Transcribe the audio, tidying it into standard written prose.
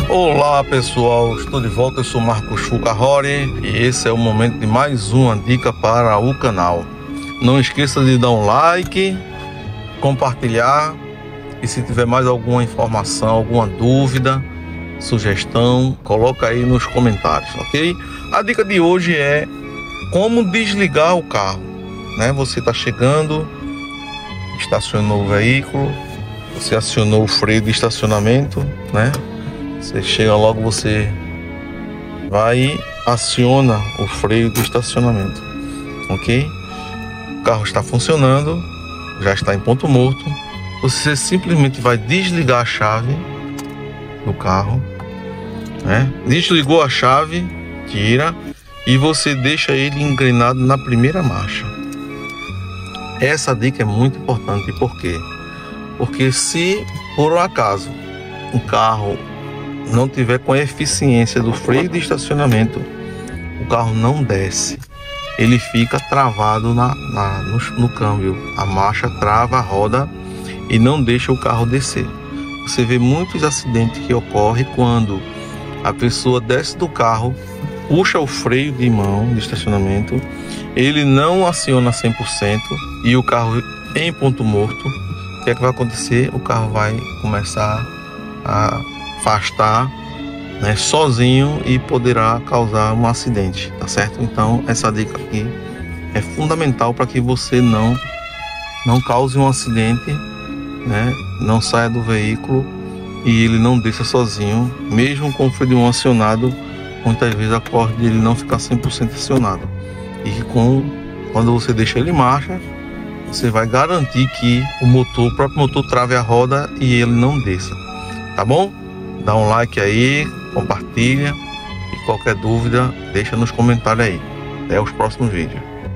Olá pessoal, estou de volta, eu sou Marcos Fucarori e esse é o momento de mais uma dica para o canal. Não esqueça de dar um like, compartilhar e se tiver mais alguma informação, alguma dúvida, sugestão, coloca aí nos comentários, ok? A dica de hoje é como desligar o carro, né? Você está chegando, estacionou o veículo, você acionou o freio de estacionamento, né? Você chega logo, você vai e aciona o freio do estacionamento, ok? O carro está funcionando, já está em ponto morto. Você simplesmente vai desligar a chave do carro, né? Desligou a chave, tira e você deixa ele engrenado na primeira marcha. Essa dica é muito importante, por quê? Porque se por um acaso o carro não tiver com a eficiência do freio de estacionamento, o carro não desce, ele fica travado no câmbio, a marcha trava a roda e não deixa o carro descer. Você vê muitos acidentes que ocorrem quando a pessoa desce do carro, puxa o freio de mão de estacionamento, ele não aciona 100% e o carro em ponto morto. O que é que vai acontecer? O carro vai começar a afastar, né, sozinho e poderá causar um acidente, tá certo? Então essa dica aqui é fundamental para que você não cause um acidente, né? Não saia do veículo e ele não desça sozinho, mesmo com o freio de mão acionado. Muitas vezes ocorre de ele não ficar 100% acionado e quando você deixa ele em marcha, você vai garantir que o próprio motor trave a roda e ele não desça, tá bom? Dá um like aí, compartilha e qualquer dúvida deixa nos comentários aí. Até os próximos vídeos.